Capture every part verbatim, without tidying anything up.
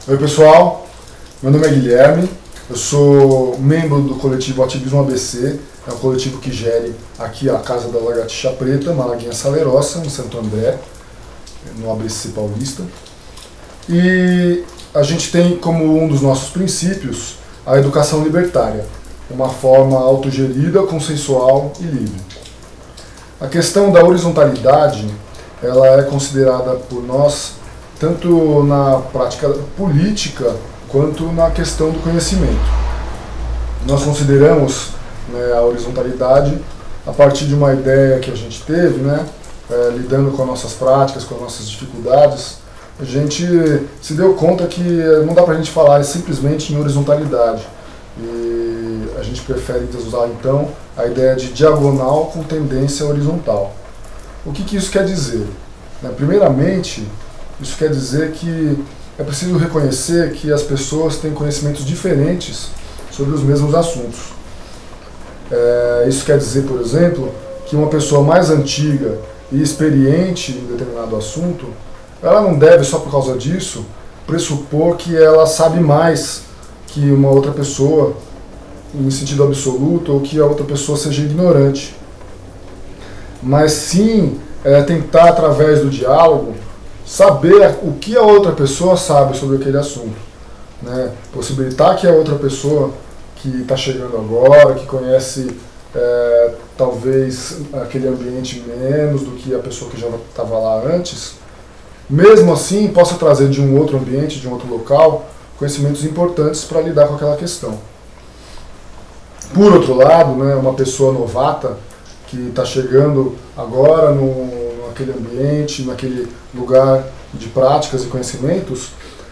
Oi pessoal, meu nome é Guilherme, eu sou membro do coletivo Ativismo A B C, é um coletivo que gere aqui a Casa da Lagartixa Preta, Malaguinha Salerosa, em Santo André, no A B C Paulista. E a gente tem como um dos nossos princípios a educação libertária, uma forma autogerida, consensual e livre. A questão da horizontalidade, ela é considerada por nós tanto na prática política quanto na questão do conhecimento. Nós consideramos, né, a horizontalidade a partir de uma ideia que a gente teve, né, é, lidando com as nossas práticas, com as nossas dificuldades. A gente se deu conta que não dá para a gente falar simplesmente em horizontalidade. E a gente prefere usar então a ideia de diagonal com tendência horizontal. O que, que isso quer dizer? Né, primeiramente, isso quer dizer que é preciso reconhecer que as pessoas têm conhecimentos diferentes sobre os mesmos assuntos. É, isso quer dizer, por exemplo, que uma pessoa mais antiga e experiente em determinado assunto, ela não deve, só por causa disso, pressupor que ela sabe mais que uma outra pessoa, em sentido absoluto, ou que a outra pessoa seja ignorante. Mas sim, é, tentar, através do diálogo, saber o que a outra pessoa sabe sobre aquele assunto, né? Possibilitar que a outra pessoa que está chegando agora, que conhece é, talvez aquele ambiente menos do que a pessoa que já estava lá antes, mesmo assim possa trazer de um outro ambiente, de um outro local, conhecimentos importantes para lidar com aquela questão. Por outro lado, né, uma pessoa novata que está chegando agora no naquele ambiente, naquele lugar de práticas e conhecimentos,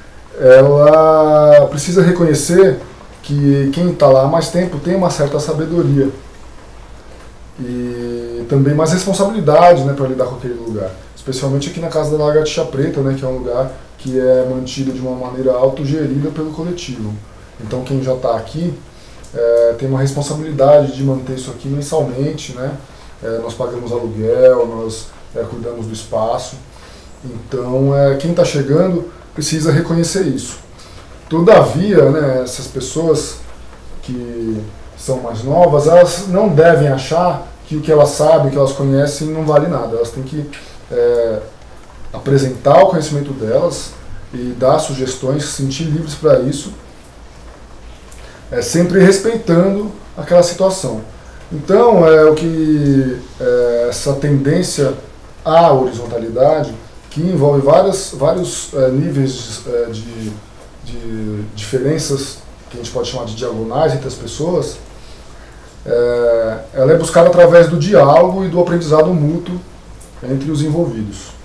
ela precisa reconhecer que quem está lá há mais tempo tem uma certa sabedoria e também mais responsabilidade, né, para lidar com aquele lugar. Especialmente aqui na Casa da Lagartixa Preta, né, que é um lugar que é mantido de uma maneira autogerida pelo coletivo. Então quem já está aqui é, tem uma responsabilidade de manter isso aqui mensalmente, né? É, nós pagamos aluguel, nós É, cuidamos do espaço. Então, é, quem está chegando precisa reconhecer isso. Todavia, né, essas pessoas que são mais novas, elas não devem achar que o que elas sabem, o que elas conhecem, não vale nada. Elas têm que é, apresentar o conhecimento delas e dar sugestões, se sentir livres para isso, é, sempre respeitando aquela situação. Então, é o que é, essa tendência à horizontalidade, que envolve várias, vários é, níveis é, de, de diferenças, que a gente pode chamar de diagonais entre as pessoas, é, ela é buscada através do diálogo e do aprendizado mútuo entre os envolvidos.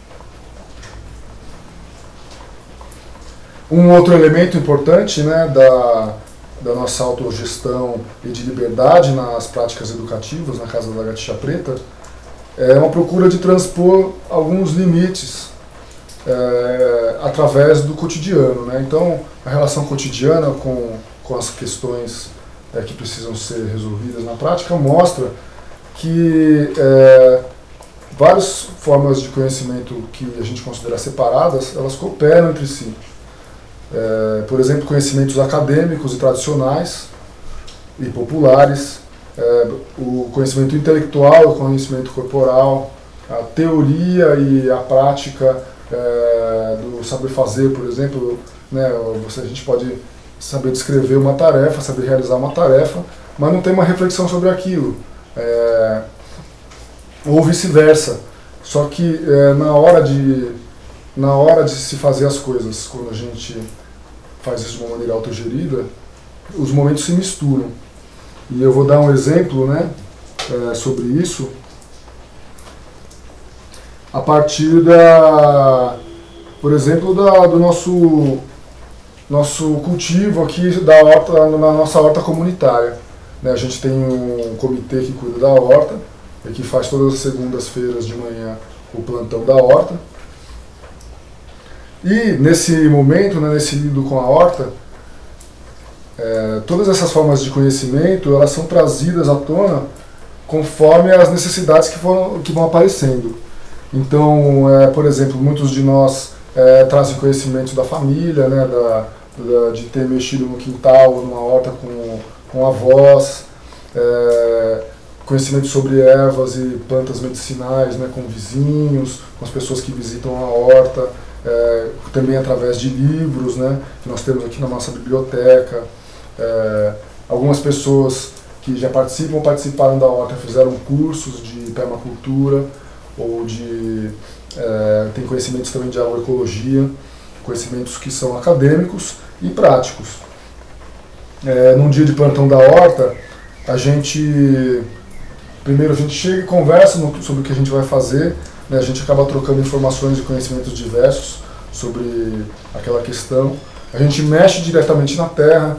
Um outro elemento importante, né, da, da nossa autogestão e de liberdade nas práticas educativas na Casa da Lagartixa Preta é uma procura de transpor alguns limites é, através do cotidiano, né? Então, a relação cotidiana com, com as questões é, que precisam ser resolvidas na prática mostra que é, várias formas de conhecimento que a gente considera separadas, elas cooperam entre si. É, por exemplo, conhecimentos acadêmicos e tradicionais e populares, é, o conhecimento intelectual, o conhecimento corporal, a teoria e a prática é, do saber fazer, por exemplo, né, você, a gente pode saber descrever uma tarefa, saber realizar uma tarefa, mas não tem uma reflexão sobre aquilo, é, ou vice-versa. Só que é, na hora de na hora de se fazer as coisas, quando a gente faz isso de uma maneira autogerida, os momentos se misturam. E eu vou dar um exemplo, né, é, sobre isso, a partir da, por exemplo, da, do nosso, nosso cultivo aqui da horta, na nossa horta comunitária. Né, a gente tem um comitê que cuida da horta, e que faz todas as segundas-feiras de manhã o plantão da horta. E nesse momento, né, nesse lido com a horta, é, todas essas formas de conhecimento, elas são trazidas à tona conforme as necessidades que, foram, que vão aparecendo. Então, é, por exemplo, muitos de nós é, trazem conhecimento da família, né, da, de ter mexido no quintal, numa horta com, com avós, é, conhecimento sobre ervas e plantas medicinais, né, com vizinhos, com as pessoas que visitam a horta, é, também através de livros, né, que nós temos aqui na nossa biblioteca. É, algumas pessoas que já participam, participaram da horta, fizeram cursos de permacultura ou de... É, tem conhecimentos também de agroecologia, conhecimentos que são acadêmicos e práticos. É, num dia de plantão da horta, a gente... Primeiro a gente chega e conversa no, sobre o que a gente vai fazer, né, a gente acaba trocando informações e conhecimentos diversos sobre aquela questão. A gente mexe diretamente na terra,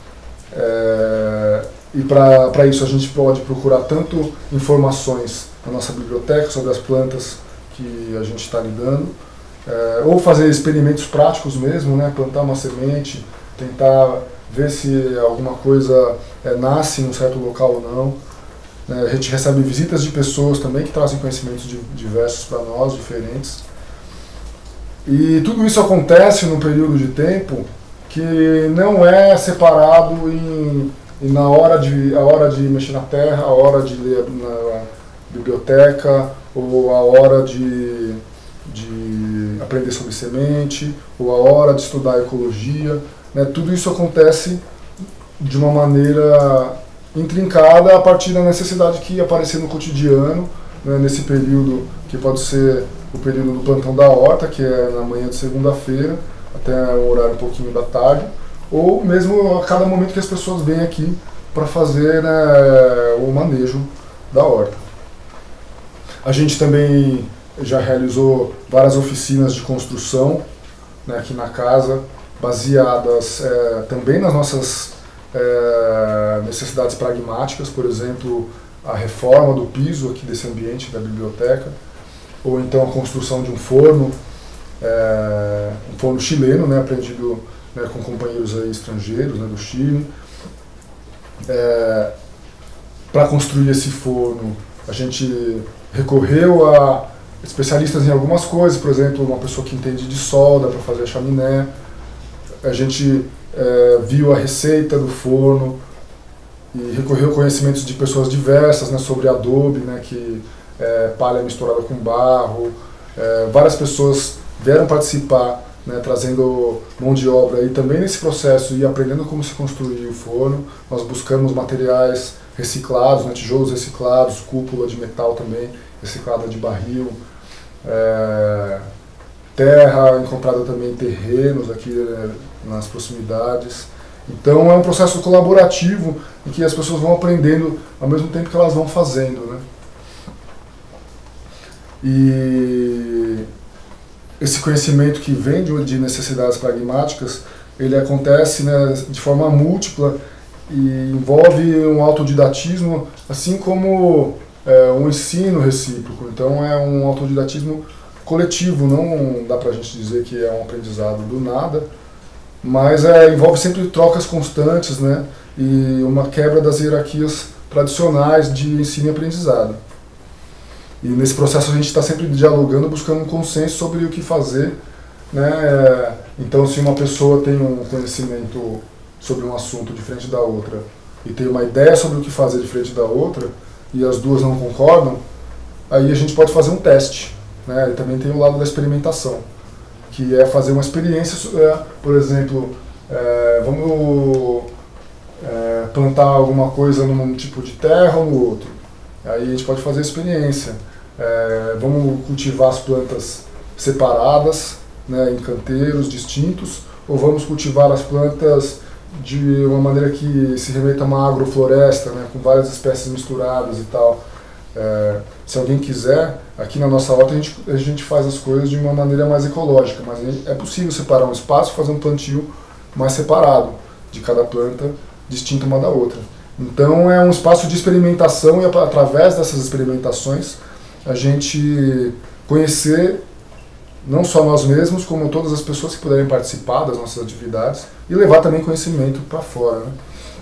é, e para isso a gente pode procurar tanto informações na nossa biblioteca sobre as plantas que a gente está lidando, é, ou fazer experimentos práticos mesmo, né, plantar uma semente, tentar ver se alguma coisa é, nasce em um certo local ou não. É, a gente recebe visitas de pessoas também que trazem conhecimentos de, diversos para nós, diferentes. E tudo isso acontece num período de tempo que não é separado em, em na hora de, a hora de mexer na terra, a hora de ler na biblioteca, ou a hora de, de aprender sobre semente, ou a hora de estudar ecologia, né? Tudo isso acontece de uma maneira intrincada a partir da necessidade que aparecer no cotidiano, né? Nesse período que pode ser o período do plantão da horta, que é na manhã de segunda-feira, até o horário um pouquinho da tarde, ou mesmo a cada momento que as pessoas vêm aqui para fazer, né, o manejo da horta. A gente também já realizou várias oficinas de construção, né, aqui na casa, baseadas é, também nas nossas é, necessidades pragmáticas, por exemplo, a reforma do piso aqui desse ambiente da biblioteca, ou então a construção de um forno, é, um forno chileno, né, aprendido, né, com companheiros aí estrangeiros, né, do Chile. É, para construir esse forno, a gente recorreu a especialistas em algumas coisas, por exemplo, uma pessoa que entende de solda para fazer a chaminé. A gente é, viu a receita do forno e recorreu a conhecimentos de pessoas diversas, né, sobre adobe, né, que é palha misturada com barro. É, várias pessoas vieram participar, né, trazendo mão de obra e também nesse processo e aprendendo como se construir o forno. Nós buscamos materiais reciclados, né, tijolos reciclados, cúpula de metal também reciclada de barril, é, terra encontrada também em terrenos aqui, né, nas proximidades. Então é um processo colaborativo em que as pessoas vão aprendendo ao mesmo tempo que elas vão fazendo, né? E esse conhecimento que vem de necessidades pragmáticas, ele acontece, né, de forma múltipla e envolve um autodidatismo, assim como é, um ensino recíproco. Então é um autodidatismo coletivo, não dá pra gente dizer que é um aprendizado do nada, mas é, envolve sempre trocas constantes, né, e uma quebra das hierarquias tradicionais de ensino e aprendizado. E nesse processo a gente está sempre dialogando, buscando um consenso sobre o que fazer, né? Então, se uma pessoa tem um conhecimento sobre um assunto diferente da outra e tem uma ideia sobre o que fazer diferente da outra e as duas não concordam, aí a gente pode fazer um teste, né? E também tem o lado da experimentação, que é fazer uma experiência, é, por exemplo, é, vamos é, plantar alguma coisa num tipo de terra ou no outro. Aí a gente pode fazer a experiência. É, vamos cultivar as plantas separadas, né, em canteiros distintos, ou vamos cultivar as plantas de uma maneira que se remeta a uma agrofloresta, né, com várias espécies misturadas e tal. É, se alguém quiser, aqui na nossa horta a gente, a gente faz as coisas de uma maneira mais ecológica, mas é possível separar um espaço e fazer um plantio mais separado de cada planta, distinta uma da outra. Então é um espaço de experimentação e através dessas experimentações a gente conhecer não só nós mesmos, como todas as pessoas que puderem participar das nossas atividades e levar também conhecimento para fora, né?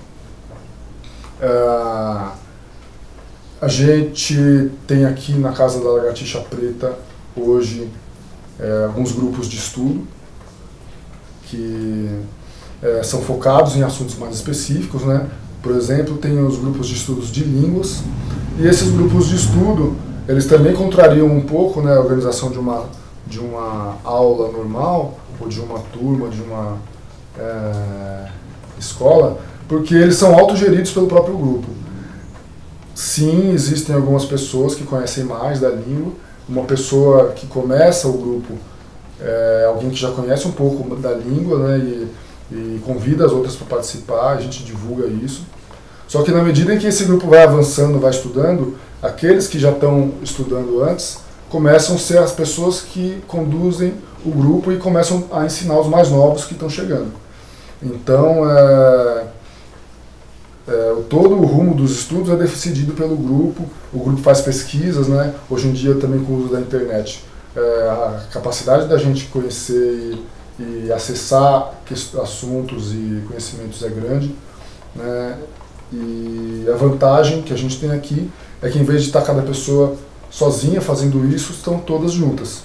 Uh, a gente tem aqui na Casa da Lagartixa Preta hoje é, alguns grupos de estudo que é, são focados em assuntos mais específicos, né? Por exemplo, tem os grupos de estudos de línguas, e esses grupos de estudo, eles também contrariam um pouco, né, a organização de uma, de uma aula normal, ou de uma turma, de uma é, escola, porque eles são autogeridos pelo próprio grupo. Sim, existem algumas pessoas que conhecem mais da língua. Uma pessoa que começa o grupo é alguém que já conhece um pouco da língua, né, e, e convida as outras para participar, a gente divulga isso. Só que na medida em que esse grupo vai avançando, vai estudando, aqueles que já estão estudando antes começam a ser as pessoas que conduzem o grupo e começam a ensinar os mais novos que estão chegando. Então, é, é, todo o rumo dos estudos é decidido pelo grupo, o grupo faz pesquisas, né? Hoje em dia também com o uso da internet. É, a capacidade da gente conhecer e, e acessar assuntos e conhecimentos é grande, né? E a vantagem que a gente tem aqui é que, em vez de estar cada pessoa sozinha fazendo isso, estão todas juntas.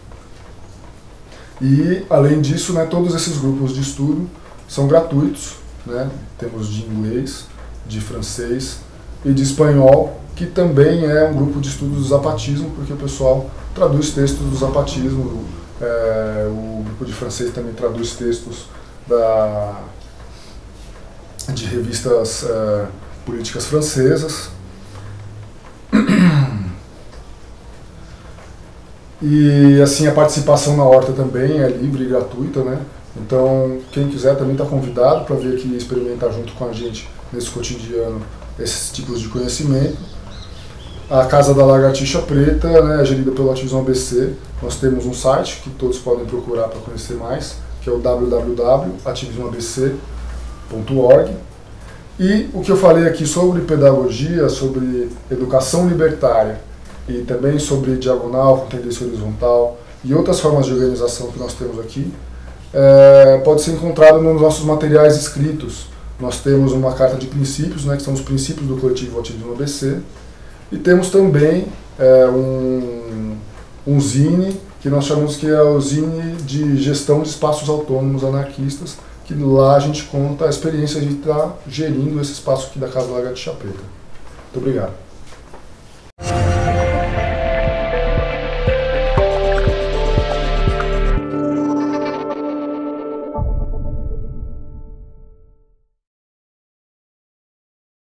E, além disso, né, todos esses grupos de estudo são gratuitos, né? Temos de inglês, de francês e de espanhol, que também é um grupo de estudo do zapatismo, porque o pessoal traduz textos do zapatismo, é, o grupo de francês também traduz textos da, de revistas é, políticas francesas. E assim, a participação na horta também é livre e gratuita, né? Então, quem quiser também está convidado para vir aqui e experimentar junto com a gente nesse cotidiano esses tipos de conhecimento. A Casa da Lagartixa Preta, né, é gerida pelo Ativismo A B C. Nós temos um site que todos podem procurar para conhecer mais, que é o w w w ponto ativismo a b c ponto org. E o que eu falei aqui sobre pedagogia, sobre educação libertária e também sobre diagonal com tendência horizontal e outras formas de organização que nós temos aqui, é, pode ser encontrado nos nossos materiais escritos. Nós temos uma carta de princípios, né, que são os princípios do coletivo Ativismo A B C, e temos também é, um, um zine, que nós chamamos que é o zine de gestão de espaços autônomos anarquistas, que lá a gente conta a experiência de estar gerindo esse espaço aqui da Casa da Lagartixa Preta. Muito obrigado.